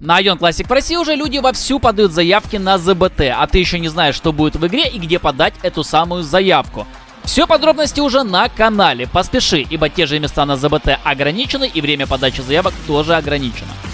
На Ion Classic в России уже люди вовсю подают заявки на ЗБТ, а ты еще не знаешь, что будет в игре и где подать эту самую заявку. Все подробности уже на канале, поспеши, ибо те же места на ЗБТ ограничены и время подачи заявок тоже ограничено.